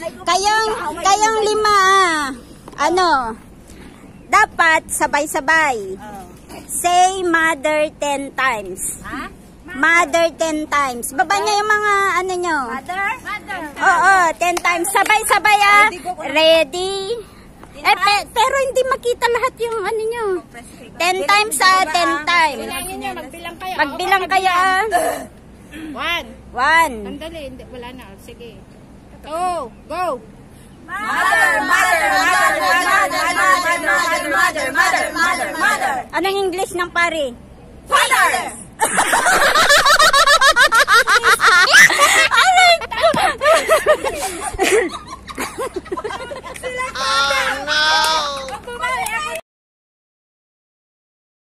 Kayong lima, ano, dapat sabay-sabay. Say mother 10 times. Mother 10 times. Baba niya yung mga ano nyo. Mother? Oo, 10 times. Sabay-sabay Ready? Pero hindi makita lahat yung ano nyo. 10 times 10 times. Magbilang kayo 1. 1. Sandali, hindi, wala na. Sige. 2, go! Anong English ng pare? Father!